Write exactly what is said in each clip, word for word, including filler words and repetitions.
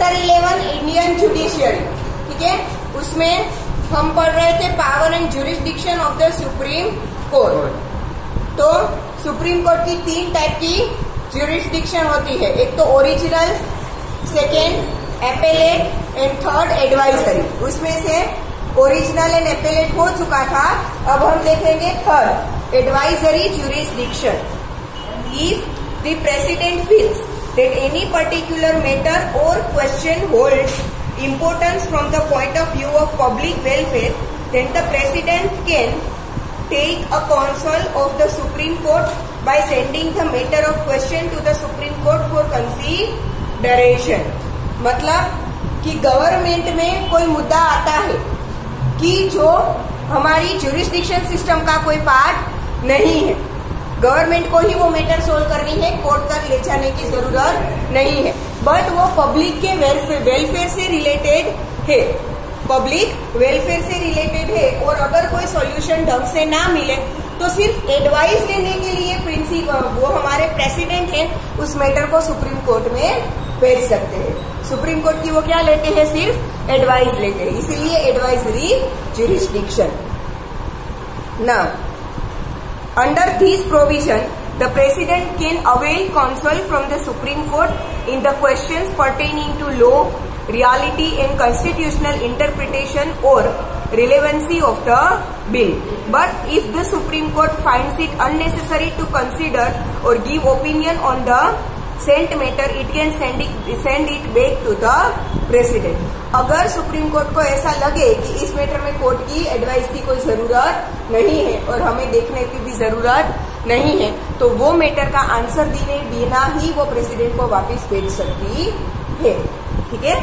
Chapter eleven Indian judiciary, ठीक है, उसमें हम पढ़ रहे थे power and jurisdiction of the supreme court. तो सुप्रीम कोर्ट की तीन टाइप की ज्यूरिसडिक्शन होती है, एक तो original, second appellate and third advisory. उसमें से ओरिजिनल एंड एपेलेट हो चुका था, अब हम देखेंगे third advisory jurisdiction. If the president feels that any particular matter or question holds importance from the point of view of public welfare, then the president can take a counsel of the Supreme Court by sending the matter of question to the Supreme Court for consideration। मतलब कि government में कोई मुद्दा आता है कि जो हमारी ज्यूरिसडिक्शन सिस्टम का कोई पार्ट नहीं है, गवर्नमेंट को ही वो मैटर सोल्व करनी है, कोर्ट तक ले जाने की जरूरत नहीं है, बट वो पब्लिक के वेलफेयर वेलफेयर से रिलेटेड है, पब्लिक वेलफेयर से रिलेटेड है। और अगर कोई सॉल्यूशन ढंग से ना मिले तो सिर्फ एडवाइस लेने के लिए प्रिंसिपल वो हमारे प्रेसिडेंट है, उस मैटर को सुप्रीम कोर्ट में भेज सकते हैं। सुप्रीम कोर्ट की वो क्या लेते हैं, सिर्फ एडवाइस लेते हैं, इसीलिए advisory jurisdiction. Now under this provision, the president can avail counsel from the Supreme Court in the questions pertaining to law, reality and constitutional interpretation or relevancy of the bill. But if the Supreme Court finds it unnecessary to consider or give opinion on the sent matter, it can send it, send it back to the president. अगर supreme court को ऐसा लगे कि इस matter में court की advice की कोई जरूरत नहीं है और हमें देखने की भी जरूरत नहीं है, तो वो मैटर का आंसर देने बिना ही वो प्रेसिडेंट को वापस भेज सकती है, ठीक है।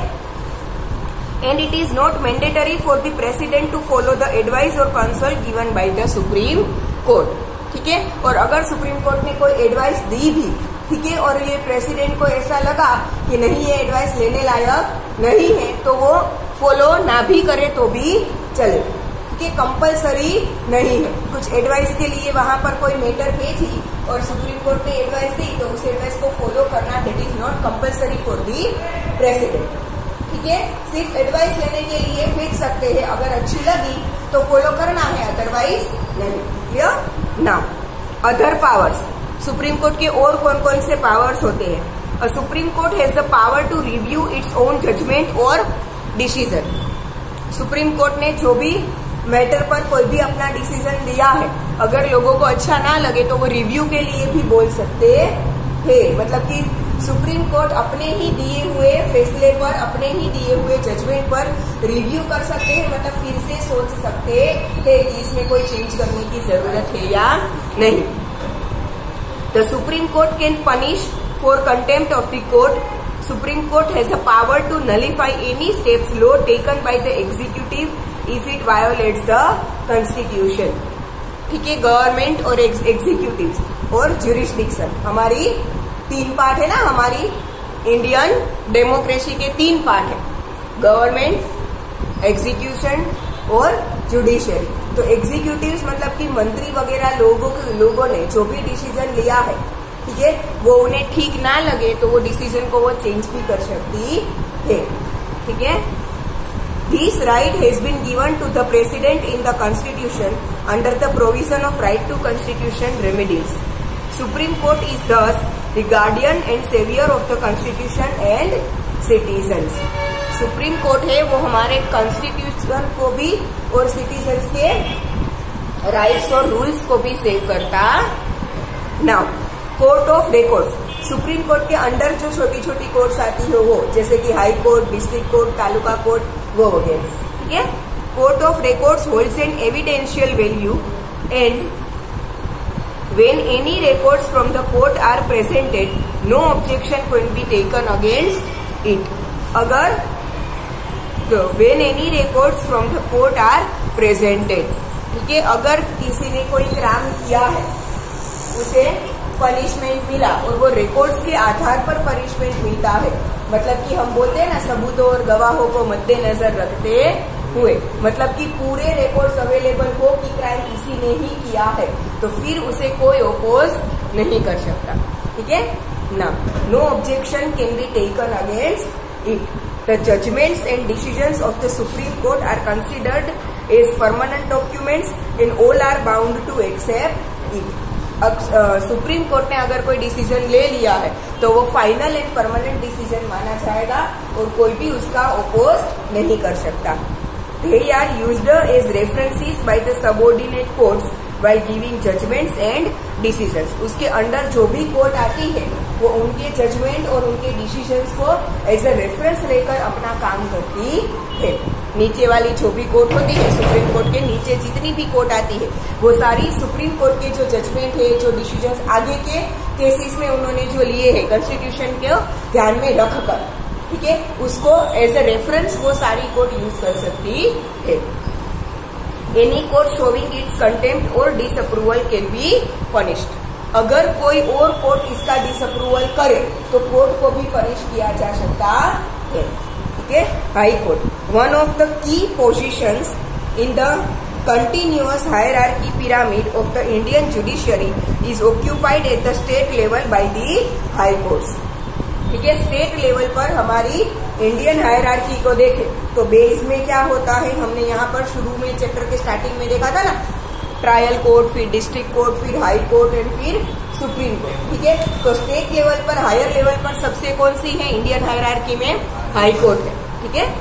And it is not mandatory for the president to follow the advice और counsel given by the supreme court, ठीक है। और अगर सुप्रीम कोर्ट ने कोई एडवाइस दी भी, ठीक है, और ये प्रेसिडेंट को ऐसा लगा कि नहीं ये एडवाइस लेने लायक नहीं है, तो वो फॉलो ना भी करे तो भी चले, ठीक है, कंपलसरी नहीं है। कुछ एडवाइस के लिए वहां पर कोई मैटर भेजी और सुप्रीम कोर्ट ने एडवाइस दी तो उस एडवाइस को फॉलो करना that is not compulsory for the president, ठीक है। सिर्फ एडवाइस लेने के लिए भेज सकते हैं, अगर अच्छी लगी तो फॉलो करना है, अदरवाइज नहीं। Clear. Now other powers, supreme court के और कौन कौन से पावर्स होते हैं। Uh supreme court has the power to review its own judgment और डिसीजन। सुप्रीम कोर्ट ने जो भी मैटर पर कोई भी अपना डिसीजन लिया है, अगर लोगों को अच्छा ना लगे तो वो रिव्यू के लिए भी बोल सकते हैं। मतलब कि सुप्रीम कोर्ट अपने ही दिए हुए फैसले पर, अपने ही दिए हुए जजमेंट पर रिव्यू कर सकते हैं, मतलब फिर से सोच सकते हैं कि इसमें कोई चेंज करने की जरूरत है या नहीं। The Supreme Court can punish for contempt of the court. Supreme Court has the power to nullify any steps law taken by the executive if it violates the constitution. ठीक है, गवर्नमेंट और executive और jurisdiction हमारी तीन part है ना, हमारी Indian democracy के तीन पार्ट है, गवर्नमेंट, एग्जीक्यूशन और जुडिशियरी। तो एग्जीक्यूटिव मतलब कि मंत्री वगैरह लोगों के लोगों ने जो भी डिसीजन लिया है, ठीक है, वो उन्हें ठीक ना लगे तो वो डिसीजन को वो चेंज भी कर सकती है, ठीक है। This right has been given to the president in the constitution under the provision of right to constitution remedies. Supreme court is thus the guardian and saviour of the constitution and citizens. Supreme court है वो हमारे constitution को भी और citizens के rights और rules को भी सेव करता। Now court of records, supreme court के अंडर जो छोटी छोटी कोर्ट्स आती है वो, जैसे कि high court, district court, taluka court, वो हो गए, ठीक है। Court of records holds an evidential value and when any records from the court are presented, no objection can be taken against it. अगर तो when any records from the court are presented, ठीक है, अगर किसी ने कोई crime किया है, उसे पनिशमेंट मिला और वो रिकॉर्ड्स के आधार पर पनिशमेंट मिलता है, मतलब कि हम बोलते हैं ना सबूतों और गवाहों को मद्देनजर रखते हुए, मतलब कि पूरे रिकॉर्ड्स अवेलेबल हो कि क्राइम किसी ने ही किया है, तो फिर उसे कोई ओपोज नहीं कर सकता, ठीक है ना। No objection can be taken against it. The judgments and decisions of the Supreme Court are considered as permanent documents and all are bound to accept it. अब सुप्रीम कोर्ट ने अगर कोई डिसीजन ले लिया है तो वो फाइनल एंड परमानेंट डिसीजन माना जाएगा और कोई भी उसका ओपोज नहीं कर सकता. They are used as references by the subordinate courts while giving judgments and decisions. उसके अंडर जो भी कोर्ट आती है वो उनके जजमेंट और उनके डिसीजंस को एज अ रेफरेंस लेकर अपना काम करती है. नीचे वाली जो भी कोर्ट होती है, सुप्रीम कोर्ट के नीचे जितनी भी कोर्ट आती है वो सारी सुप्रीम कोर्ट के जो जजमेंट है, जो डिसीजंस आगे के केसेस में उन्होंने जो लिए हैं कॉन्स्टिट्यूशन के ध्यान में रखकर, ठीक है, उसको एज अ रेफरेंस वो सारी कोर्ट यूज कर सकती है. Any court showing its contempt और डिसअप्रूवल कैन बी पनिश्ड. अगर कोई और कोर्ट इसका डिसअप्रूवल करे तो कोर्ट को भी पनिश किया जा सकता है. ठीक है. High court, one of the key positions in the continuous hierarchy pyramid of the Indian judiciary is occupied at the state level by the high courts. ठीक है. स्टेट लेवल पर हमारी इंडियन हायरार्की को देखें तो बेस में क्या होता है, हमने यहाँ पर शुरू में चैप्टर के स्टार्टिंग में देखा था ना, ट्रायल कोर्ट, फिर डिस्ट्रिक्ट कोर्ट, फिर हाई कोर्ट एंड फिर सुप्रीम कोर्ट. ठीक है. तो स्टेट लेवल पर, हायर लेवल पर सबसे कौन सी है इंडियन हायरार्की में? हाई कोर्ट है. ठीक है.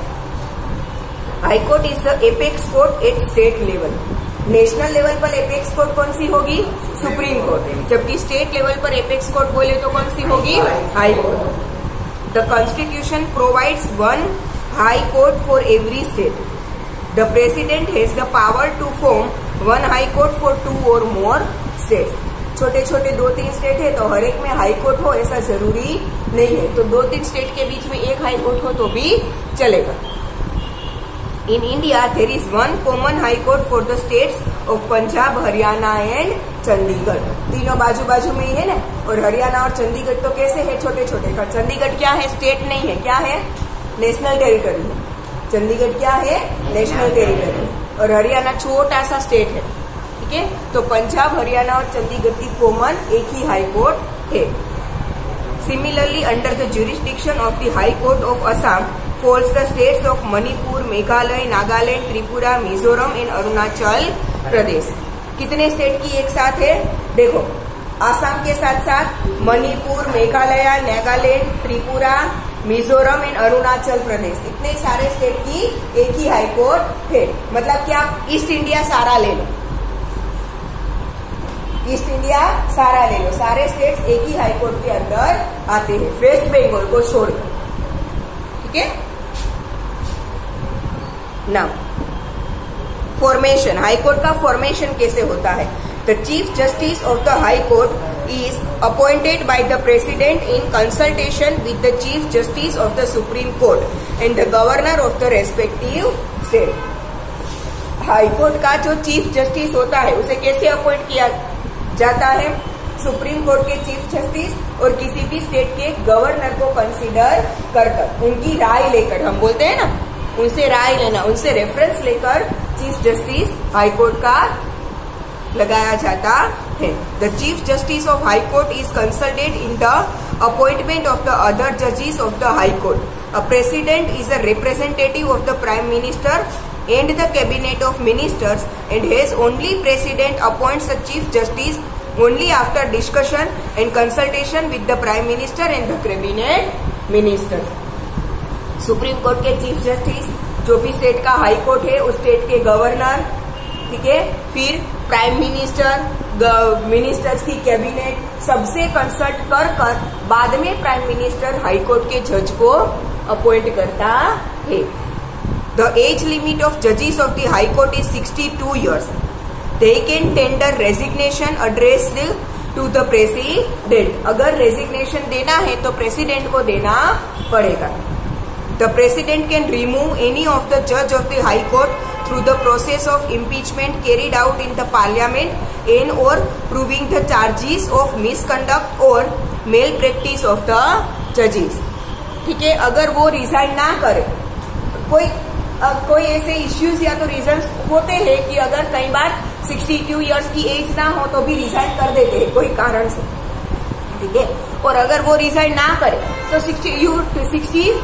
High court is the apex court at state level. National level पर एपेक्स कोर्ट कौन सी होगी? Supreme court. जबकि स्टेट लेवल पर एपेक्स कोर्ट बोले तो कौन सी होगी? High court. The constitution provides one high court for every state. The president has the power to form one high court for two और मोर स्टेट. छोटे छोटे दो तीन स्टेट है तो हर एक में हाई कोर्ट हो ऐसा जरूरी नहीं है. तो दो तीन स्टेट के बीच में एक हाई कोर्ट हो तो भी चलेगा. In India, there is one common high court for the states of Punjab, Haryana and Chandigarh. तीनों बाजू बाजू में ही है ना. और हरियाणा और चंडीगढ़ तो कैसे है? छोटे छोटे. का चंडीगढ़ क्या है? स्टेट नहीं है. क्या है? नेशनल टेरिटरी है. चंडीगढ़ क्या है? National territory. और हरियाणा छोटा सा स्टेट है. ठीक है. तो पंजाब, हरियाणा और चंडीगढ़ की कॉमन एक ही हाई कोर्ट है. Similarly under the jurisdiction of the high court of Assam falls the states of Manipur, Meghalaya, Nagaland, Tripura, Mizoram and Arunachal Pradesh. कितने स्टेट की एक साथ है? देखो, आसाम के साथ साथ मणिपुर, मेघालय, नागालैंड, त्रिपुरा, मिजोरम एंड अरुणाचल प्रदेश, इतने सारे स्टेट की एक ही हाई कोर्ट है. मतलब क्या? ईस्ट इंडिया सारा ले लो. ईस्ट इंडिया सारा ले लो. सारे स्टेट्स एक ही हाई कोर्ट के अंदर आते हैं, वेस्ट बंगाल को छोड़कर. ठीक है. Now formation. हाई कोर्ट का फॉर्मेशन कैसे होता है? The chief justice of the high court is appointed by the president in consultation with the chief justice of the supreme court and the governor of the respective state. High court का जो chief justice होता है उसे कैसे appoint किया जाता है? Supreme court के चीफ जस्टिस और किसी भी स्टेट के गवर्नर को कंसीडर कर कर उनकी राय लेकर, हम बोलते हैं ना, उनसे राय लेना, उनसे रेफरेंस लेकर चीफ जस्टिस हाई कोर्ट का लगाया जाता है. The chief justice of high court is consulted in the appointment of the other जजेस of the high court. A president is a representative of the prime minister and the cabinet of ministers and has only president appoints a chief justice only after discussion and consultation with the prime minister and the cabinet ministers. Supreme court के chief justice, जो भी state का high court है उस state के governor, ठीक है, फिर प्राइम मिनिस्टर, मिनिस्टर्स की कैबिनेट, सबसे कंसल्ट कर कर बाद में प्राइम मिनिस्टर हाई कोर्ट के जज को अपॉइंट करता है. The age limit of judges of the High Court is sixty-two years. They can tender resignation addressed to the president. अगर रेजिग्नेशन देना है तो प्रेसिडेंट को देना पड़ेगा. The president can remove any of the judge of the High Court through the process of impeachment carried out in the parliament and or proving the charges of misconduct or malpractice of the judges. ठीक है. अगर वो resign ना करे, कोई अब कोई ऐसे इश्यूज या तो रीजंस होते हैं कि अगर कई बार बासठ इयर्स की एज ना हो तो भी रिजाइन कर देते हैं कोई कारण से. ठीक है. और अगर वो रिजाइन ना करे तो सिक्सटी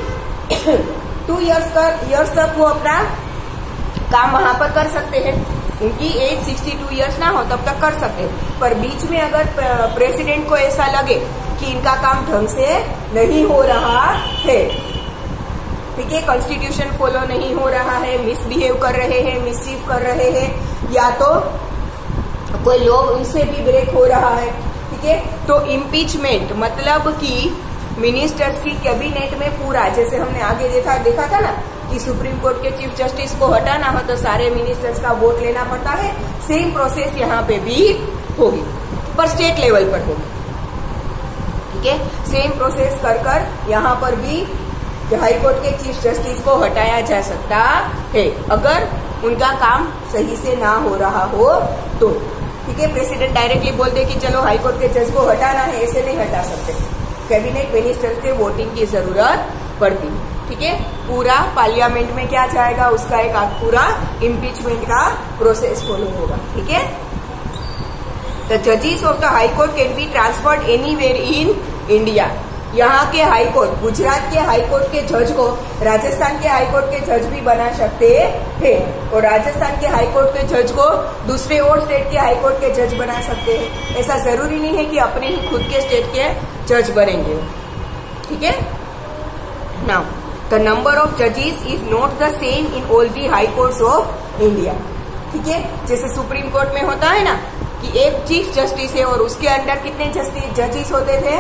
टू इयर्स का इयर्स तक वो अपना काम वहां पर कर सकते हैं। उनकी एज सिक्सटी टू इयर्स ना हो तब तक कर सकते हैं। पर बीच में अगर प्रेसिडेंट को ऐसा लगे कि इनका काम ढंग से नहीं हो रहा है, ठीक है, कॉन्स्टिट्यूशन फॉलो नहीं हो रहा है, मिसबिहेव कर रहे हैं, मिसचीफ कर रहे हैं, या तो कोई लोग उनसे भी ब्रेक हो रहा है, ठीक है, तो इम्पीचमेंट मतलब कि मिनिस्टर्स की कैबिनेट में पूरा, जैसे हमने आगे देखा देखा था ना कि सुप्रीम कोर्ट के चीफ जस्टिस को हटाना हो तो सारे मिनिस्टर्स का वोट लेना पड़ता है। सेम प्रोसेस यहाँ पे भी होगी, पर स्टेट लेवल पर होगी, ठीक है। सेम प्रोसेस कर कर यहाँ पर भी हाई कोर्ट के चीफ जस्टिस को हटाया जा सकता है अगर उनका काम सही से ना हो रहा हो तो, ठीक है। प्रेसिडेंट डायरेक्टली बोल दे कि चलो हाई कोर्ट के जज को हटाना है, ऐसे नहीं हटा सकते, कैबिनेट मिनिस्टर के वोटिंग की जरूरत पड़ती है, ठीक है। पूरा पार्लियामेंट में क्या जाएगा, उसका एक पूरा इम्पीचमेंट का प्रोसेस फॉलो होगा, ठीक है। द जजेस of the high court can be transferred anywhere in India. यहाँ के हाई कोर्ट, गुजरात के हाई कोर्ट के जज को राजस्थान के हाई कोर्ट के जज भी बना सकते हैं, और राजस्थान के हाई कोर्ट के जज को दूसरे और स्टेट के हाई कोर्ट के जज बना सकते हैं। ऐसा जरूरी नहीं है कि अपने ही खुद के स्टेट के जज बनेंगे, ठीक है। नाउ द नंबर ऑफ जजेस is not the same in all the high courts of India, ठीक है। जैसे सुप्रीम कोर्ट में होता है ना कि एक चीफ जस्टिस है और उसके अंडर कितने जजेस होते थे,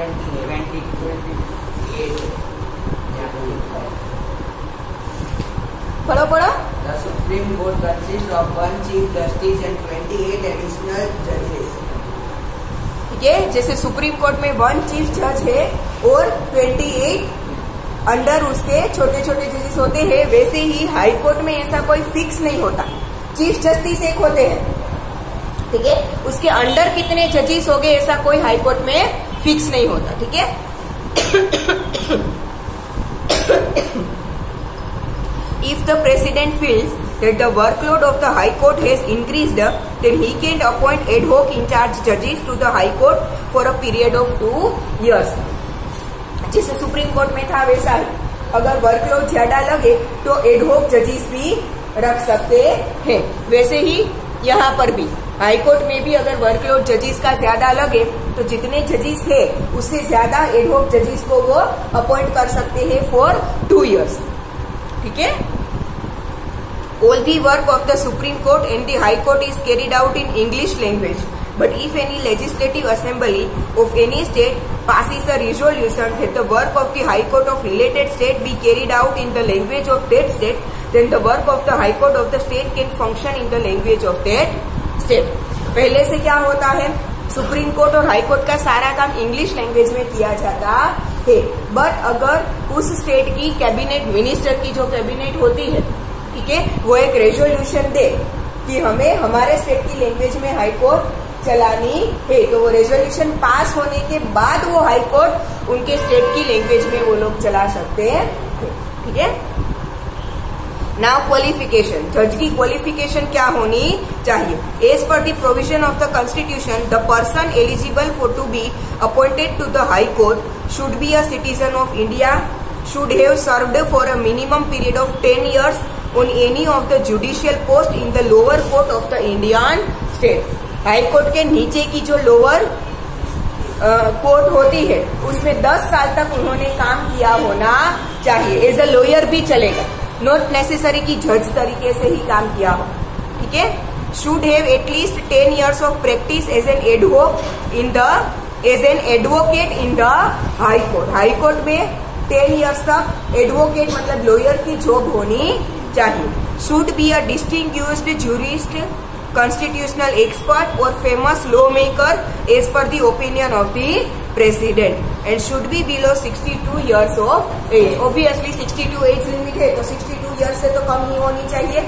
पढ़ो पढ़ो। The Supreme Court consists of one Chief Justice and twenty-eight additional judges. ठीक है, जैसे सुप्रीम कोर्ट में वन चीफ जज है और अट्ठाईस अंडर उसके छोटे छोटे जजेस होते हैं, वैसे ही हाई कोर्ट में ऐसा कोई फिक्स नहीं होता। चीफ जस्टिस एक होते हैं, ठीक है, उसके अंडर कितने जजेस हो गए ऐसा कोई हाई कोर्ट में फिक्स नहीं होता, ठीक है। If the president feels that the workload of the high court has increased, then he can appoint ad hoc in charge judges to the high court for a period of two years. जैसे supreme court में था वैसा ही, अगर workload ज्यादा लगे तो add होक जजेस भी रख सकते हैं। वैसे ही यहाँ पर भी हाई कोर्ट में भी अगर वर्कलोड जजेस का ज्यादा लगे तो जितने जजेस है उससे ज्यादा एड होक जजेस को वो अपॉइंट कर सकते हैं फॉर टू इयर्स, ठीक है। All the work of the Supreme Court and the High Court is carried out in English language. But if any legislative assembly of any state passes a resolution that the work of the High Court of related state be carried out in the language of that state, then the work of the High Court of the state can function in the language of that state. पहले से क्या होता है, supreme court और high court का सारा काम English language में किया जाता है। बट अगर उस स्टेट की कैबिनेट मिनिस्टर की जो कैबिनेट होती है, ठीक है, वो एक रेजोल्यूशन दे कि हमें हमारे स्टेट की लैंग्वेज में हाई कोर्ट चलानी है, तो वो रेजोल्यूशन पास होने के बाद वो हाई कोर्ट उनके स्टेट की लैंग्वेज में वो लोग चला सकते हैं, ठीक है। नाउ क्वालिफिकेशन, जज की क्वालिफिकेशन क्या होनी चाहिए? As per the provision of the constitution, the person eligible for to be appointed to the high court should be a citizen of India, should have served for a minimum period of ten years on any of the judicial post in the lower court of the Indian state. High court के नीचे की जो lower court होती है उसमें दस साल तक उन्होंने काम किया होना चाहिए। एज अ लॉयर भी चलेगा, नॉट नेसेसरी कि जज तरीके से ही काम किया हो, ठीक है। Should have at least ten years of practice as an advocate in the as an advocate in the high court. High court में टेन इयर्स तक एडवोकेट मतलब लॉयर की जॉब होनी चाहिए। Should be a distinguished jurist, constitutional expert और famous law maker as per the opinion of the president, and should be below sixty two years of age. Obviously sixty two age limit है तो sixty two years से तो कम ही होनी चाहिए।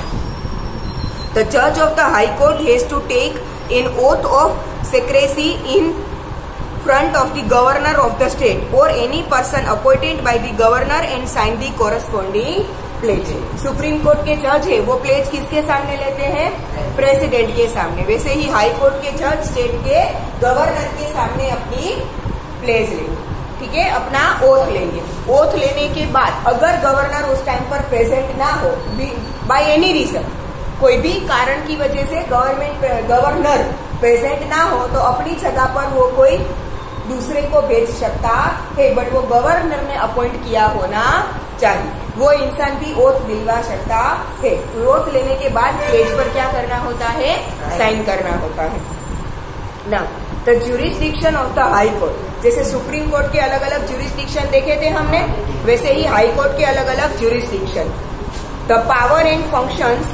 The जज of the high court has to take an oath of secrecy in front of the governor of the state or any person appointed by the governor and sign the corresponding pledge. Supreme court के जज है वो pledge किसके सामने लेते हैं? President के सामने। वैसे ही हाई कोर्ट के जज स्टेट के गवर्नर के सामने अपनी प्लेज लेंगे, ठीक है, अपना ओथ लेंगे। ओथ लेने के बाद अगर गवर्नर उस टाइम पर प्रेजेंट ना हो बाय एनी रीजन, कोई भी कारण की वजह से गवर्नमेंट गवर्नर प्रेजेंट ना हो तो अपनी जगह पर वो कोई दूसरे को भेज सकता है, बट वो गवर्नर ने अपॉइंट किया होना चाहिए। वो इंसान भी ओथ दिलवा सकता है। ओथ लेने के बाद पेज पर क्या करना होता है, साइन करना होता है ना। The jurisdiction of the high court, जैसे सुप्रीम कोर्ट के अलग अलग ज्यूरिसडिक्शन देखे थे हमने, वैसे ही हाई कोर्ट के अलग अलग jurisdiction. The power and functions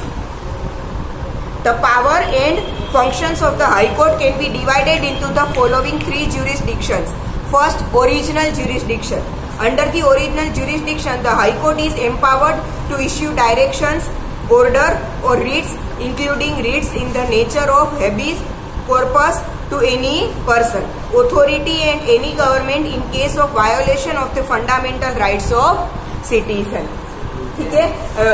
The power and functions of the High Court can be divided into the following three jurisdictions. First, original jurisdiction. Under the original jurisdiction, the High Court is empowered to issue directions, order or writs, including writs in the nature of habeas corpus to any person, authority and any government in case of violation of the fundamental rights of citizen. ठीक है,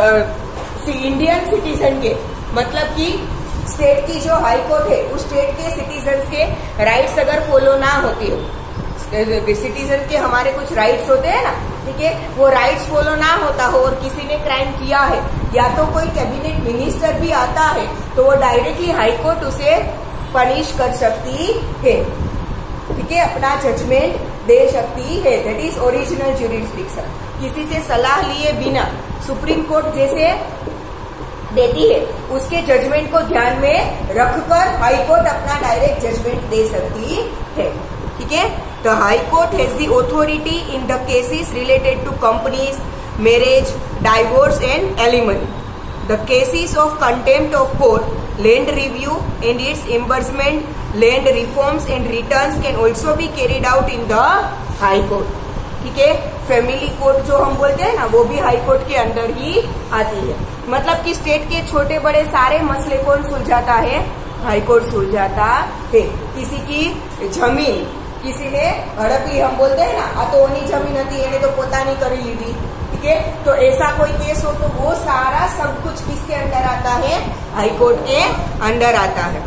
Indian citizen के मतलब कि state की जो high court है उस state के सिटीजन के राइट्स अगर फॉलो ना होती हो, सिटीजन के हमारे कुछ राइट्स होते हैं ना, ठीक है, वो राइट्स फॉलो ना होता हो और किसी ने क्राइम किया है या तो कोई कैबिनेट मिनिस्टर भी आता है तो वो डायरेक्टली हाई कोर्ट उसे पनिश कर सकती है, ठीक है, अपना जजमेंट दे सकती है। That is original jurisdiction. किसी से सलाह लिए बिना सुप्रीम कोर्ट जैसे देती है उसके जजमेंट को ध्यान में रखकर हाई कोर्ट अपना डायरेक्ट जजमेंट दे सकती है, ठीक है। The high court has the authority in the cases related to companies, marriage, divorce and alimony. The cases of contempt of court, land review and its embarrassment, land reforms and returns can also be carried out in the high court, ठीक है। Family court जो हम बोलते हैं ना वो भी high court के अंदर ही आती है। मतलब कि स्टेट के छोटे बड़े सारे मसले कौन सुलझाता है, हाई कोर्ट सुलझाता है। किसी की जमीन किसी ने हड़प ली, हम बोलते हैं ना आ तो ओनी जमीन हती एने तो पोतानी करी ली थी, ठीक है, तो ऐसा कोई केस हो तो वो सारा सब कुछ किसके अंदर आता है, हाई कोर्ट के अंदर आता है।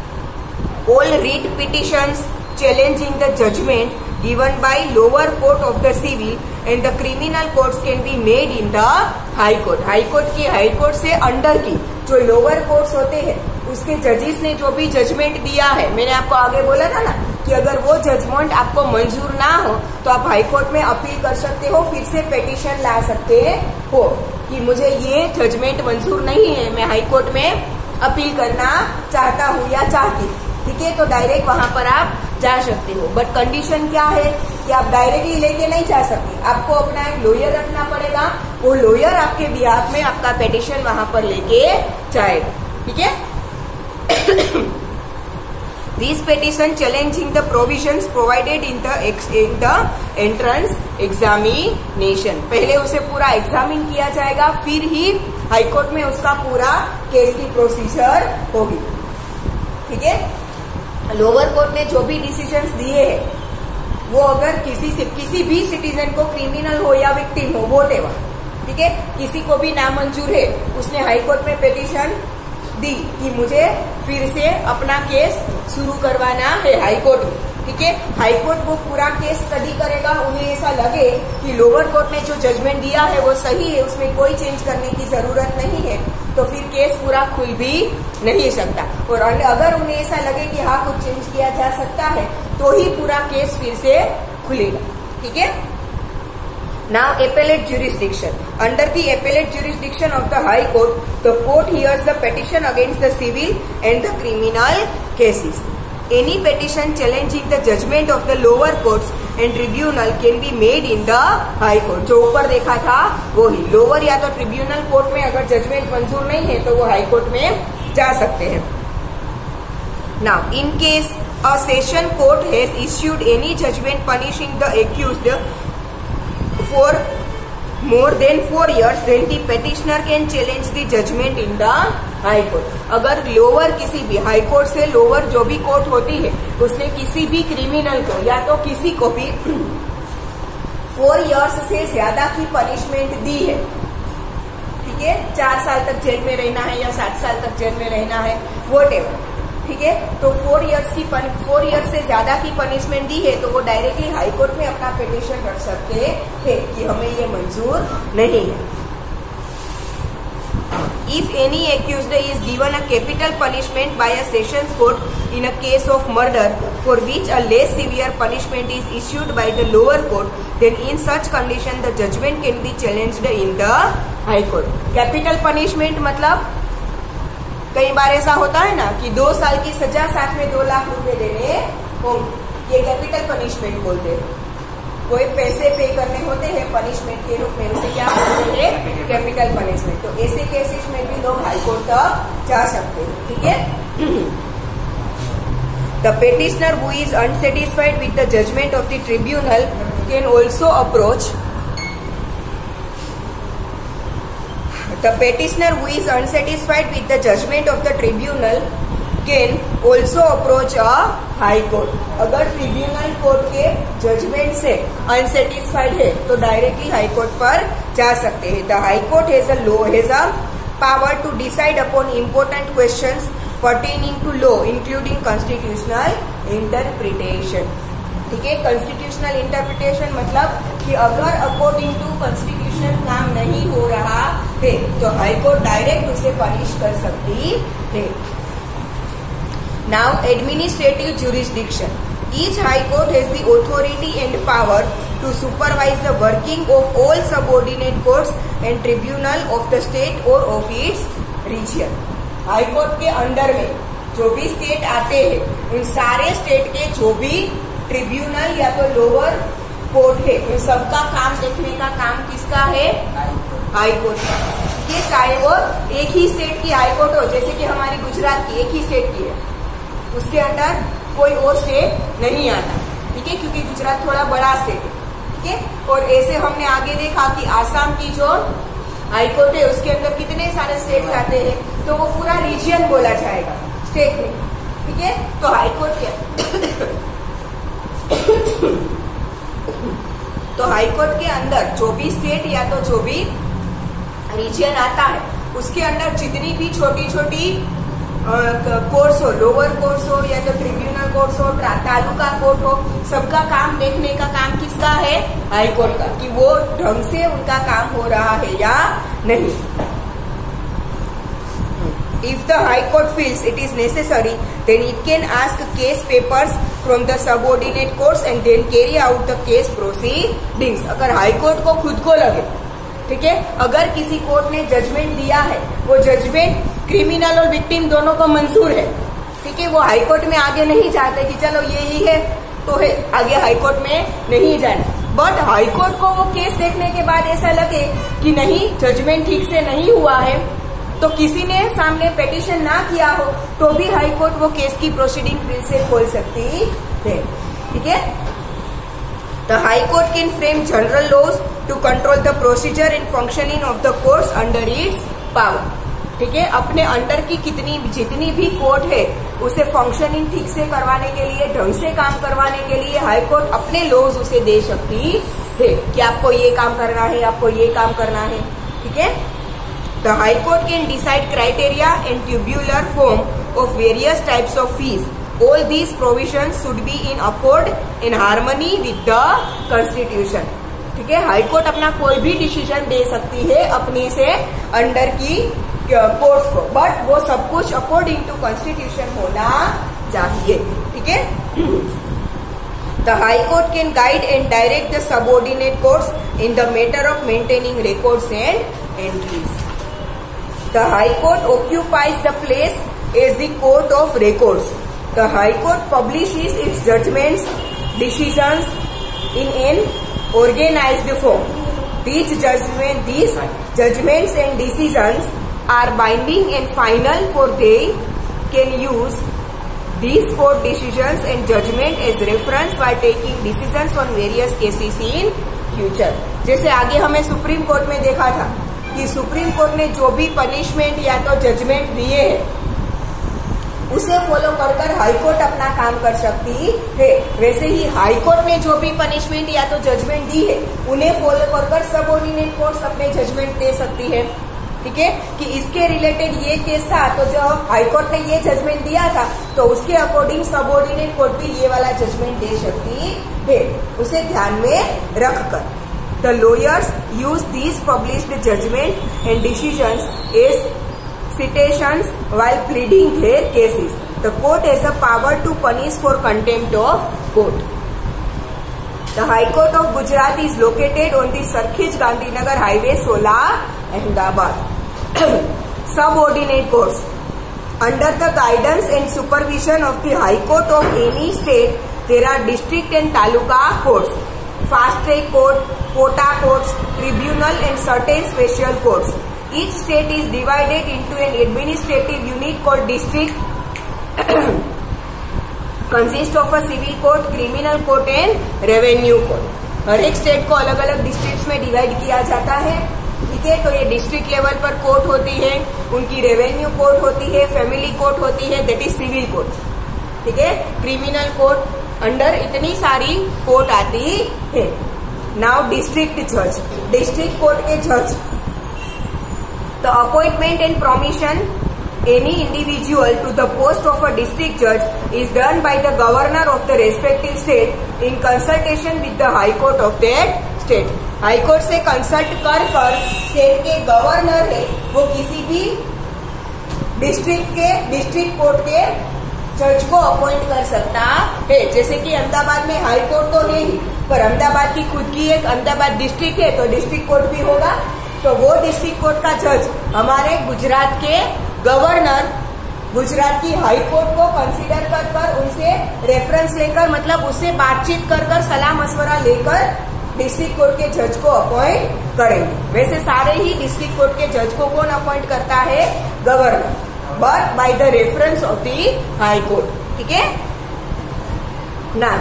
All writ petitions challenging the judgment given by lower court of the civil and the criminal courts can be made in the high court. high court की हाई कोर्ट से अंडर की जो lower courts होते हैं उसके जजेस ने जो भी जजमेंट दिया है, मैंने आपको आगे बोला था ना कि अगर वो जजमेंट आपको मंजूर ना हो तो आप हाई कोर्ट में अपील कर सकते हो, फिर से पिटीशन ला सकते हो कि मुझे ये जजमेंट मंजूर नहीं है, मैं हाई कोर्ट में अपील करना चाहता हूँ या चाहती, ठीक है, तो डायरेक्ट वहां पर आप जा सकते हो। बट कंडीशन क्या है कि आप डायरेक्टली लेके नहीं जा सकते, आपको अपना एक लॉयर रखना पड़ेगा, वो लॉयर आपके बिहाफ में आपका पिटीशन वहां पर लेके जाएगा, ठीक है। This petition challenging the provisions provided in the in the entrance examination, पहले उसे पूरा एग्जामिन किया जाएगा, फिर ही हाईकोर्ट में उसका पूरा केस की प्रोसीजर होगी, ठीक है। लोअर कोर्ट ने जो भी डिसीजंस दिए हैं वो अगर किसी से किसी भी सिटीजन को क्रिमिनल हो या विक्टिम हो वोट एवर, ठीक है, किसी को भी नामंजूर है, उसने हाई कोर्ट में पिटीशन दी कि मुझे फिर से अपना केस शुरू करवाना है हाई कोर्ट में, ठीक है, हाई कोर्ट वो पूरा केस स्टडी करेगा, उन्हें ऐसा लगे कि लोअर कोर्ट ने जो जजमेंट दिया है वो सही है, उसमें कोई चेंज करने की जरूरत नहीं है, तो फिर केस पूरा खुल भी नहीं सकता। और अगर उन्हें ऐसा लगे कि हाँ कुछ चेंज किया जा सकता है तो ही पूरा केस फिर से खुलेगा, ठीक है। Now appellate jurisdiction. Under the appellate jurisdiction of the High Court, the court hears the petition against the civil and the criminal cases. Any petition challenging the judgment of the lower courts and tribunal can be made in the High Court. जो ऊपर देखा था वो ही, lower या तो tribunal court में अगर judgement मंजूर नहीं है तो वो हाई कोर्ट में जा सकते हैं। Now, in case a session court has issued any judgment punishing the accused for more than four years, then the petitioner can challenge the judgment in the high court. अगर lower किसी भी high court से lower जो भी court होती है उसने किसी भी क्रिमिनल को या तो किसी को भी फोर इयर्स से ज्यादा की पनिशमेंट दी है, ठीक है, चार साल तक जेल में रहना है या सात साल तक जेल में रहना है, वोट एवर, ठीक है। तो फोर इयर्स की फोर इयर्स से ज्यादा की पनिशमेंट दी है तो वो डायरेक्टली हाई कोर्ट में अपना पिटिशन रख सकते हैं कि हमें ये मंजूर नहीं है। If any accused is given a capital punishment by a sessions court in a case of murder for which a less severe punishment is issued by the lower court, then in such condition the judgment can be challenged in the high court. Capital punishment मतलब कई बार ऐसा होता है ना कि दो साल की सजा साथ में दो लाख रुपए देने होंगे, ये कैपिटल पनिशमेंट बोलते हैं। कोई पैसे पे करने होते हैं पनिशमेंट के रूप में, उसे क्या बोलते हैं? Capital punishment. तो ऐसे केसेस में भी लोग हाईकोर्ट तक जा सकते हैं, ठीक है। The petitioner who is unsatisfied with the judgment of the tribunal can also approach the petitioner who is unsatisfied with the judgment of the tribunal can also approach a high court. अगर tribunal court के judgment से unsatisfied है तो directly high court पर जा सकते हैं। The high court has a law has a power to decide upon important questions pertaining to law including constitutional interpretation, ठीक है। कॉन्स्टिट्यूशनल इंटरप्रिटेशन मतलब कि अगर अकॉर्डिंग टू कॉन्स्टिट्यूशन काम नहीं हो रहा है तो हाई कोर्ट डायरेक्ट उसे पनिश कर सकती है। Now, administrative jurisdiction. Each High Court has the authority and power to supervise the working of all subordinate courts and tribunal of the state or of its region. High Court के under में जो भी state आते हैं उन सारे state के जो भी ट्रिब्यूनल या तो लोअर कोर्ट है उन सबका काम देखने का काम किसका है? हाई कोर्ट का। ये चाहे वो एक ही स्टेट की हाई कोर्ट हो, जैसे कि हमारी गुजरात की एक ही स्टेट की है, उसके अंदर कोई और स्टेट नहीं आता, ठीक है, क्योंकि गुजरात थोड़ा बड़ा स्टेट है, ठीक है। और ऐसे हमने आगे देखा कि आसाम की जो हाई कोर्ट है उसके अंदर कितने सारे स्टेट्स आते हैं, तो वो पूरा रीजन बोला जाएगा स्टेट में, ठीक है। तो हाई कोर्ट क्या तो हाई कोर्ट के अंदर जो भी स्टेट या तो जो भी रीजन आता है उसके अंदर जितनी भी छोटी छोटी कोर्स हो, लोअर कोर्स हो या तो ट्रिब्यूनल कोर्स हो, तालुका कोर्ट हो, सबका काम देखने का काम किसका है? हाई कोर्ट का, कि वो ढंग से उनका काम हो रहा है या नहीं। If the High Court feels it is necessary, then it can ask case papers from the subordinate courts and then carry out the case proceedings. अगर हाई कोर्ट को खुद को लगे, ठीक है, अगर किसी कोर्ट ने जजमेंट दिया है, वो जजमेंट क्रिमिनल और विक्टिम दोनों को मंजूर है, ठीक है, वो हाई कोर्ट में आगे नहीं जाते कि चलो ये ही है तो है, आगे हाई कोर्ट में नहीं जाना। बट हाई कोर्ट को वो केस देखने के बाद ऐसा लगे कि नहीं जजमेंट ठीक से नहीं हुआ है, तो किसी ने सामने पिटीशन ना किया हो तो भी हाई कोर्ट वो केस की प्रोसीडिंग फिर से खोल सकती है, ठीक है। The High Court can frame general laws to control the procedure and functioning of the courts under its power. ठीक है, अपने अंडर की कितनी जितनी भी कोर्ट है उसे फंक्शनिंग ठीक से करवाने के लिए, ढंग से काम करवाने के लिए हाई कोर्ट अपने लॉज उसे दे सकती है कि आपको ये काम करना है, आपको ये काम करना है, ठीक है। The High Court can decide criteria and tubular form of various types of fees. All these provisions should be in accord in harmony with the Constitution. ठीक है, हाई कोर्ट अपना कोई भी डिसीजन दे सकती है अपने से अंडर की कोर्ट्स को, बट वो सब कुछ अकॉर्डिंग टू कॉन्स्टिट्यूशन होना चाहिए, ठीक है। The High Court can guide and direct the subordinate courts in the matter of maintaining records and entries. The High Court occupies the place as the court of records. The High Court publishes its judgments, decisions in an organized form. These judgment, these judgments and decisions are binding and final, for they can use these court decisions and judgment as reference while taking decisions on various cases in future. जैसे आगे हमें supreme court में देखा था कि supreme court ने जो भी पनिशमेंट या तो जजमेंट दिए हैं उसे फॉलो कर कर हाई कोर्ट अपना काम कर सकती है, वैसे ही हाई कोर्ट ने जो भी पनिशमेंट या तो जजमेंट दी है उन्हें फॉलो कर कर सबऑर्डिनेट कोर्ट्स अपने जजमेंट दे सकती है, ठीक है, कि इसके रिलेटेड ये केस था, तो जो हाईकोर्ट ने ये जजमेंट दिया था तो उसके अकॉर्डिंग सबऑर्डिनेट कोर्ट भी ये वाला जजमेंट दे सकती है, उसे ध्यान में रखकर। The lawyers use these published judgment and decisions as citations while pleading their cases. The court has the power to punish for contempt of court. The High Court of Gujarat is located on the Sarkhej Gandhinagar Highway, Sola, Ahmedabad. Subordinate courts. Under the guidance and supervision of the High Court of any state, there are district and taluka courts, fast track court, quota courts, tribunal and certain special courts. Each state is divided into an administrative unit called district, consists of a civil court, criminal court and revenue court. हर एक state को अलग अलग districts में divide किया जाता है, ठीक है। तो ये डिस्ट्रिक्ट लेवल पर कोर्ट होती है, उनकी रेवेन्यू कोर्ट होती है, फैमिली कोर्ट होती है, दैट इज सिविल कोर्ट, ठीक है। क्रिमिनल कोर्ट अंडर इतनी सारी कोर्ट आती है। नाउ डिस्ट्रिक्ट जज, डिस्ट्रिक्ट कोर्ट के जज, the appointment and promotion any individual to the post of a district judge is done by the governor of the respective state in consultation with the high court of that state. High court से consult कर कर state के governor है वो किसी भी district के district court के जज को अपॉइंट कर सकता है। जैसे कि अहमदाबाद में हाई कोर्ट तो है ही, पर अहमदाबाद की खुद की एक अहमदाबाद डिस्ट्रिक्ट है तो डिस्ट्रिक्ट कोर्ट भी होगा। तो वो डिस्ट्रिक्ट कोर्ट का जज हमारे गुजरात के गवर्नर गुजरात की हाई कोर्ट को कंसीडर कर कर उनसे रेफरेंस लेकर मतलब उससे बातचीत कर कर सलाह मशवरा लेकर डिस्ट्रिक्ट कोर्ट के जज को अपॉइंट करेंगे। वैसे सारे ही डिस्ट्रिक्ट कोर्ट के जज को कौन अपॉइंट करता है? Governor, but by the reference of the high court, ठीक है ना।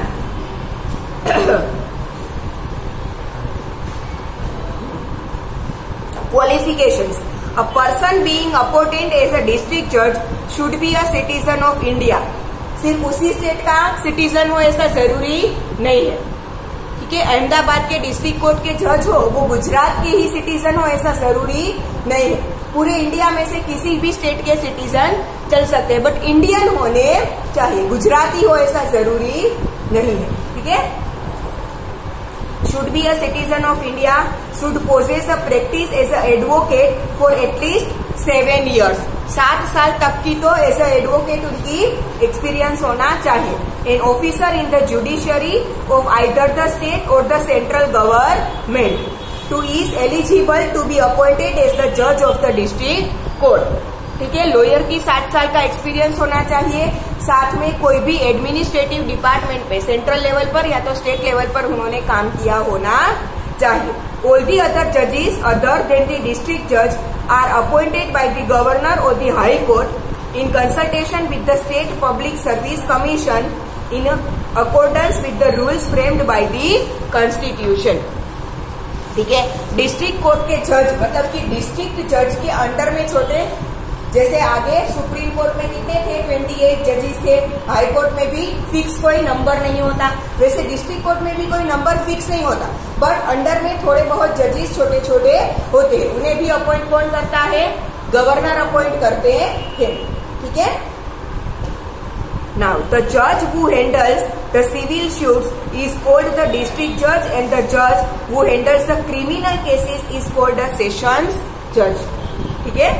Qualifications. A person being appointed as a district judge should be a citizen of India. सिर्फ उसी स्टेट का सिटीजन हो ऐसा जरूरी नहीं है, ठीक है। अहमदाबाद के डिस्ट्रिक्ट कोर्ट के जज हो वो गुजरात के ही सिटीजन हो ऐसा जरूरी नहीं है। पूरे इंडिया में से किसी भी स्टेट के सिटीजन चल सकते हैं, बट इंडियन होने चाहिए, गुजराती हो ऐसा जरूरी नहीं है, ठीक है। should be a citizen of India, should possess a practice as an advocate for at least seven years. सात साल तक की तो एज अ एडवोकेट उनकी एक्सपीरियंस होना चाहिए। An officer in the judiciary of either the state और the central government too is eligible to be appointed as the जज ऑफ द डिस्ट्रिक्ट कोर्ट, ठीक है। लॉयर की सात साल का एक्सपीरियंस होना चाहिए, साथ में कोई भी एडमिनिस्ट्रेटिव डिपार्टमेंट पे सेंट्रल लेवल पर या तो स्टेट लेवल पर उन्होंने काम किया होना चाहिए। ऑल दी अदर जजेस अदर देन द डिस्ट्रिक्ट जज are appointed by the governor और the high court in consultation with the state public service commission in accordance with the rules framed by the constitution, ठीक है। District court के जज मतलब कि district जज के अंडर में छोटे, जैसे आगे सुप्रीम कोर्ट में कितने थे? अट्ठाईस जजेस थे, हाई कोर्ट में भी फिक्स कोई नंबर नहीं होता, वैसे डिस्ट्रिक्ट कोर्ट में भी कोई नंबर फिक्स नहीं होता, बट अंडर में थोड़े बहुत जजेस छोटे छोटे होते हैं, उन्हें भी अपॉइंट कौन करता है? गवर्नर अपॉइंट करते हैं, ठीक है। नाउ द जज who handles the civil suits is called the district जज एंड द जज who handles the criminal cases is called the sessions जज, ठीक है।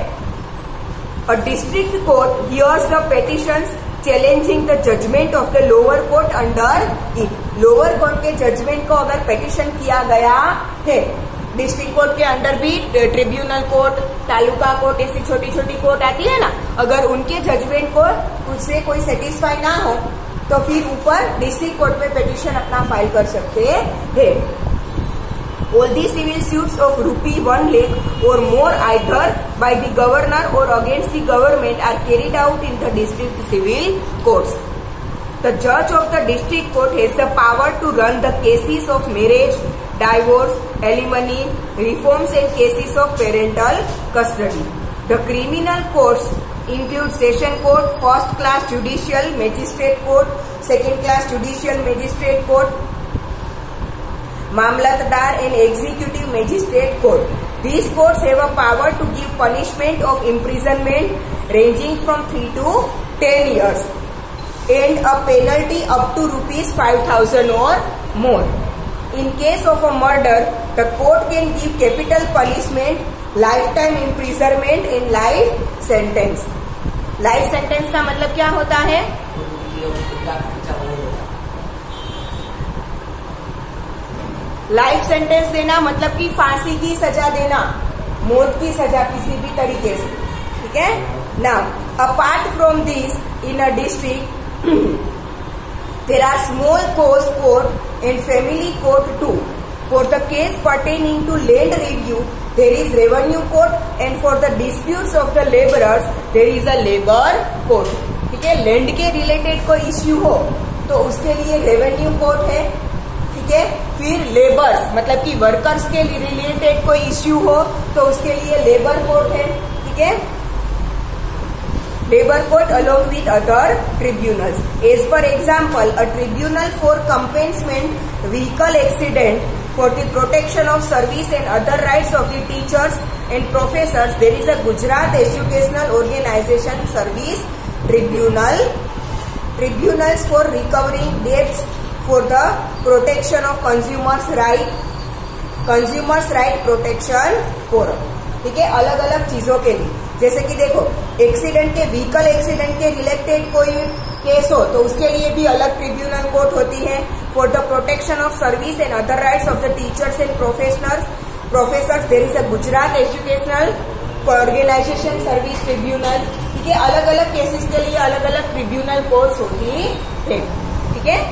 A district court hears the petitions challenging the judgment of the lower court under it. Lower court के judgment को अगर petition किया गया है, डिस्ट्रिक्ट कोर्ट के अंडर भी ट्रिब्यूनल कोर्ट, तालुका कोर्ट ऐसी छोटी छोटी कोर्ट आती है ना, अगर उनके जजमेंट को उससे कोई सेटिस्फाई ना हो तो फिर ऊपर डिस्ट्रिक्ट कोर्ट में petition अपना फाइल कर सकते हैं। All the civil suits of rupee one lakh or more either by the governor or against the government are carried out in the district civil courts. The judge of the district court has the power to run the cases of marriage, divorce, alimony, reforms and cases of parental custody. The criminal courts include session court, first class judicial magistrate court, second class judicial magistrate court, mamlatdar and executive magistrate court. These courts have a power to give punishment of imprisonment ranging from three to ten years and a penalty up to rupees five thousand or more. In case of a murder, the court can give capital punishment, lifetime imprisonment and life sentence. Life sentence का मतलब क्या होता है? Life sentence देना मतलब कि फांसी की सजा देना, मौत की सजा किसी भी तरीके से, ठीक है। Now apart from this in a district there are small causes court and family court too. For the case pertaining to land review there is revenue court and for the disputes of the labourers there is a labour court, ठीक है। Land के related कोई issue हो तो उसके लिए revenue court है, ठीक है। फिर लेबर्स मतलब कि वर्कर्स के रिलेटेड कोई इश्यू हो तो उसके लिए लेबर कोर्ट है, ठीक है। Labour court along with other tribunals. As per example a tribunal for compensation vehicle accident for the protection of service and other rights of the teachers and professors there is a Gujarat educational organisation service tribunal. Tribunals for recovering debts for the protection of consumers right, consumers right protection forum, ठीक है। अलग अलग चीजों के लिए, जैसे कि देखो एक्सीडेंट के व्हीकल एक्सीडेंट के रिलेटेड कोई केस हो तो उसके लिए भी अलग ट्रिब्यूनल कोर्ट होती है। For the protection of service and other rights of the teachers and professionals professors there is a Gujarat educational organisation service tribunal, ठीक है। अलग अलग केसेस के लिए अलग अलग ट्रिब्यूनल कोर्ट्स होती है, ठीक है।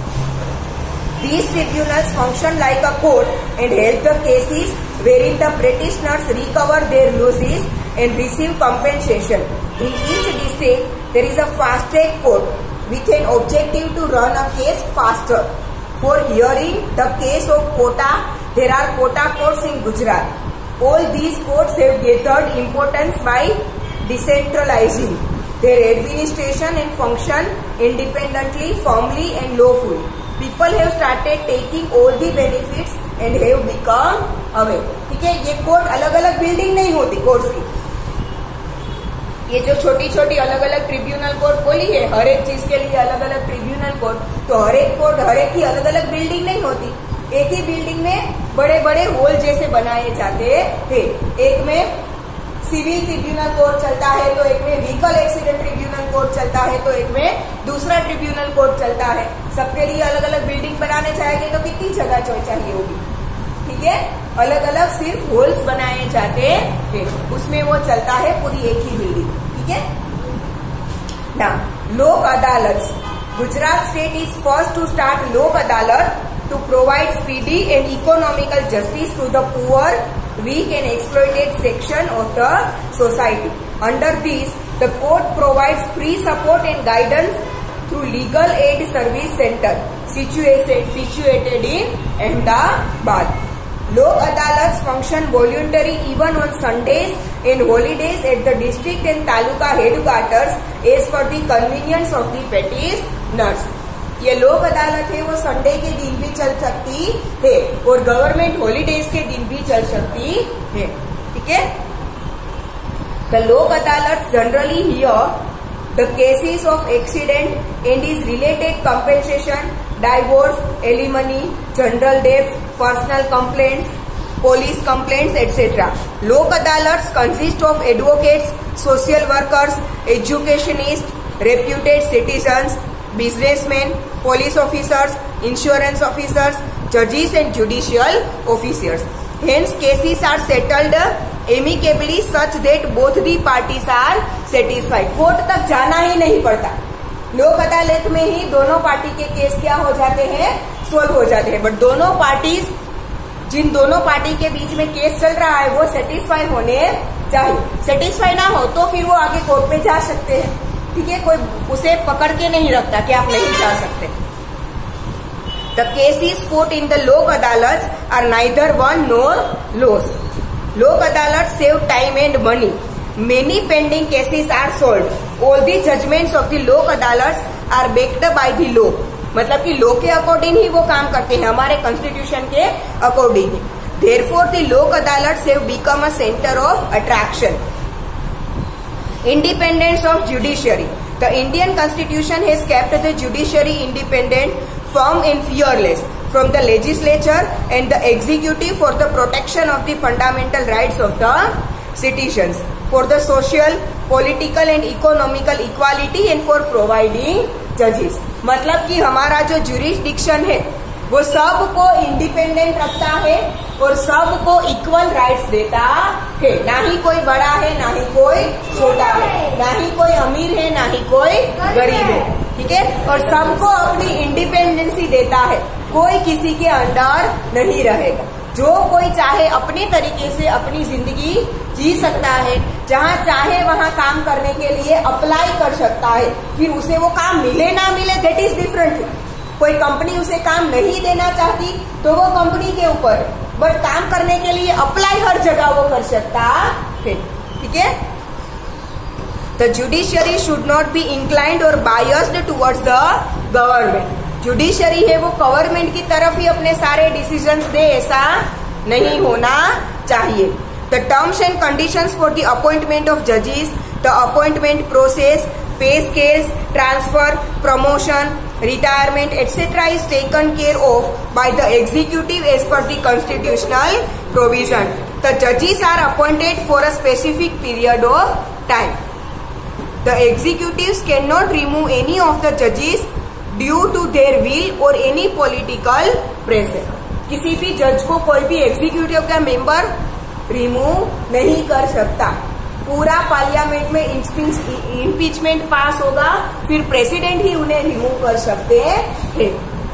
These tribunals function like a court and help the cases wherein the petitioners recover their losses and receive compensation. In each district, there is a fast track court with an objective to run a case faster. For hearing the case of quota, there are quota courts in Gujarat. All these courts have gathered importance by decentralizing their administration and function independently, firmly and lawfully. People have started taking all the benefits and have become aware, ठीक है। ये court अलग अलग building नहीं होती courts की, ये जो छोटी छोटी अलग अलग ट्रिब्यूनल कोर्ट बोली है, हर एक चीज के लिए अलग अलग ट्रिब्यूनल कोर्ट, तो हर एक कोर्ट हर एक की अलग अलग बिल्डिंग नहीं होती। एक ही बिल्डिंग में बड़े बड़े हॉल जैसे बनाए जाते थे। एक में सिविल ट्रिब्यूनल कोर्ट चलता है तो एक में व्हीकल एक्सीडेंट ट्रिब्यूनल कोर्ट चलता है तो एक में दूसरा ट्रिब्यूनल कोर्ट चलता है। सबके लिए अलग अलग बिल्डिंग बनाने चाहेंगे तो कितनी जगह चाहिए होगी, ठीक है। अलग अलग सिर्फ हॉल्स बनाए जाते हैं, उसमें वो चलता है पूरी एक ही बिल्डिंग, ठीक है ना। Lok Adalat. Gujarat state is first to start Lok Adalat to provide speedy and economical justice to the poor, weak and exploited section of the society. Under this, the court provides free support and guidance through legal aid service center situated, situated in Ahmedabad. Lok Adalats function voluntary even on Sundays and holidays at the district and taluka headquarters as per the convenience of the petitioners. ये लोक अदालत है वो Sunday के दिन भी चल सकती है और गवर्नमेंट हॉलीडेज के दिन भी चल सकती है, ठीक है। The Lok Adalat generally hear the cases of accident and is related compensation, divorce, alimony, general death, personal complaints, police complaints, et cetera. Lok adalats consist of advocates, social workers, educationists, reputed citizens, businessmen, police officers, insurance officers, judges and judicial officers. Hence, cases are settled amicably such that both the parties are satisfied. Court तक जाना ही नहीं पड़ता, लोक अदालत में ही दोनों party के case क्या हो जाते हैं, सोल्व हो जाते हैं। बट दोनों पार्टीज, जिन दोनों पार्टी के बीच में केस चल रहा है वो सेटिस्फाई होने चाहिए। सेटिस्फाई ना हो तो फिर वो आगे कोर्ट में जा सकते हैं, ठीक है। कोई उसे पकड़ के नहीं रखता कि आप नहीं जा सकते। The cases fought in the Lok Adalat are neither won nor loss. Lok Adalat save time and money. Many pending cases are solve. All the judgments of the Lok Adalat are backed by the law. मतलब कि लॉ के अकॉर्डिंग ही वो काम करते हैं, हमारे constitution के according. Therefore, the Lok Adalats have become a center of attraction. Independence of judiciary. The Indian Constitution has kept the judiciary independent, firm and fearless from the legislature and the executive for the protection of the fundamental rights of the citizens, for the social, political and economical equality and for providing judges. मतलब कि हमारा जो jurisdiction है वो सबको independent रखता है और सबको इक्वल राइट्स देता है। ना ही कोई बड़ा है, ना ही कोई छोटा है, ना ही कोई अमीर है, ना ही कोई गरीब है, ठीक है। और सबको अपनी इंडिपेंडेंसी देता है, कोई किसी के अंडर नहीं रहेगा। जो कोई चाहे अपने तरीके से अपनी जिंदगी जी सकता है, जहाँ चाहे वहाँ काम करने के लिए अप्लाई कर सकता है। फिर उसे वो काम मिले ना मिले दैट इज डिफरेंट। कोई कंपनी उसे काम नहीं देना चाहती तो वो कंपनी के ऊपर, बट काम करने के लिए अप्लाई हर जगह वो कर सकता है, ठीक है। The judiciary should not be inclined और biased towards the government. Judiciary है वो गवर्नमेंट की तरफ ही अपने सारे डिसीजंस दे, ऐसा नहीं होना चाहिए। The terms and conditions for the appointment of जजेस, the appointment process, pay scales, transfer, promotion, retirement, et cetera is taken care of by the executive as per the constitutional provision. The judges are appointed for a specific period of time. The executives cannot remove any of the judges due to their will or any political pressure. किसी भी जज को कोई भी executive का member remove नहीं कर सकता। पूरा पार्लियामेंट में इम्पीचमेंट पास होगा, फिर प्रेसिडेंट ही उन्हें रिमूव कर सकते हैं।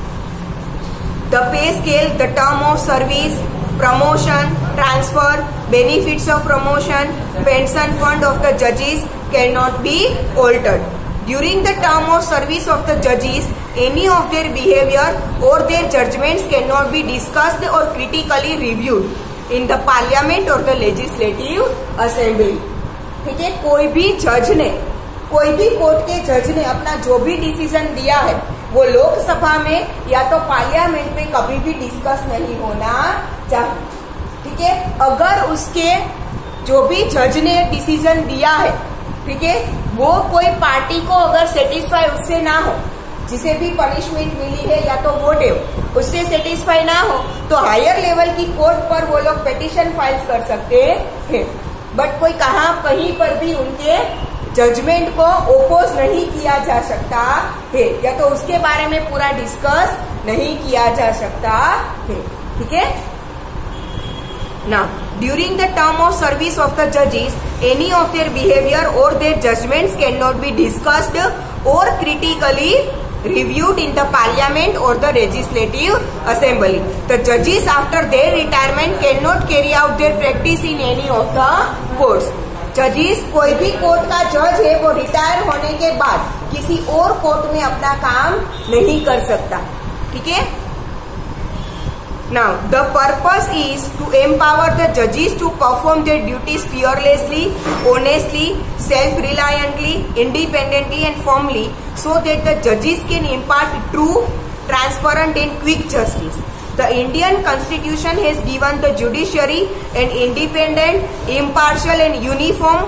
The pay scale, the term of service, promotion, transfer, benefits of promotion, pension fund of the जजेस can not be altered. During the term of service of the जजेस, any of their behaviour और there judgements can not be discussed और critically reviewed in the parliament और the legislative assembly, ठीक है। कोई भी जज ने, कोई भी कोर्ट के जज ने अपना जो भी डिसीजन दिया है वो लोकसभा में या तो पार्लियामेंट में कभी भी डिस्कस नहीं होना चाहिए, ठीक है। अगर उसके जो भी जज ने डिसीजन दिया है, ठीक है, वो कोई पार्टी को अगर सेटिस्फाई उससे ना हो, जिसे भी पनिशमेंट मिली है या तो वो डे उससे सेटिस्फाई ना हो, तो हायर लेवल की कोर्ट पर वो लोग पिटीशन फाइल कर सकते हैं। बट कोई कहाँ कहीं पर भी उनके जजमेंट को ओपोज नहीं किया जा सकता है, या तो उसके बारे में पूरा डिस्कस नहीं किया जा सकता है, ठीक है। Now, during the term of service of the judges, any of their behavior or their judgments cannot be discussed or critically reviewed in the parliament or the legislative assembly. The judges after their retirement cannot carry out their practice in any of the courts. जजेस, कोई भी court का जज है वो retire होने के बाद किसी और कोर्ट में अपना काम नहीं कर सकता, ठीक है। Now, the purpose is to empower the judges to perform their duties fearlessly, honestly, self-reliantly, independently and firmly, so that the judges can impart true, transparent and quick justice. The Indian Constitution has given the judiciary an independent, impartial and uniform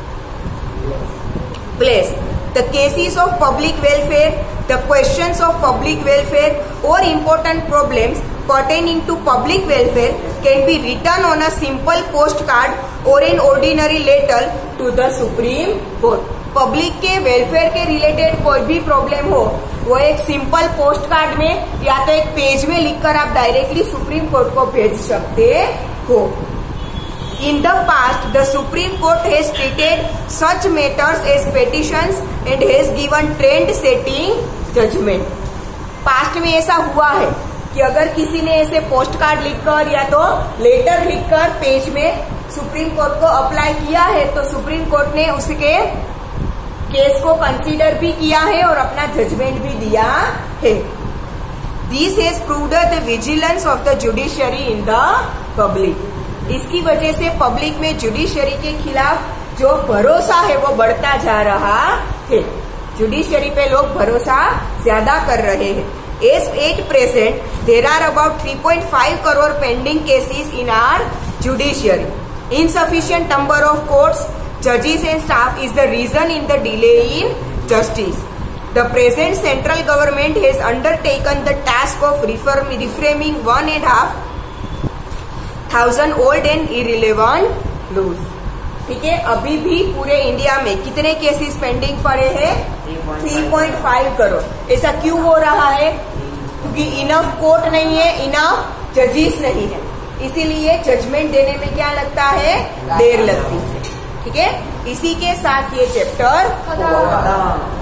place. The cases of public welfare, the questions of public welfare or important problems pertaining to public welfare can be written on a simple postcard or an ordinary letter to the Supreme Court. Public के welfare के related कोई भी problem हो वो एक simple post card में या तो एक पेज में लिखकर आप डायरेक्टली सुप्रीम कोर्ट को भेज सकते हो। In the past, the Supreme Court has treated such matters as petitions and has given trend-setting judgment. Past में ऐसा हुआ है कि अगर किसी ने ऐसे पोस्ट कार्ड लिखकर या तो लेटर लिखकर पेज में सुप्रीम कोर्ट को अप्लाई किया है तो सुप्रीम कोर्ट ने उसके केस को कंसीडर भी किया है और अपना जजमेंट भी दिया है। This has proved the vigilance of the judiciary in the public. इसकी वजह से पब्लिक में जुडिशरी के खिलाफ जो भरोसा है वो बढ़ता जा रहा है। जुडिशरी पे लोग भरोसा ज्यादा कर रहे हैं। As at present, there are about three point five crore pending cases in our judiciary. Insufficient number of courts, judges and staff is the reason in the delay in justice. The present central government has undertaken the task of reform, reframing one and a half thousand old and irrelevant rules. ठीक है, अभी भी पूरे India में कितने cases pending पड़े हैं? तीन पॉइंट पाँच करोड़. ऐसा क्यों हो रहा है? क्योंकि इनफ कोर्ट नहीं है, इनफ जजेस नहीं है, इसीलिए जजमेंट देने में क्या लगता है? देर लगती है. ठीक है, इसी के साथ ये चैप्टर खत्म.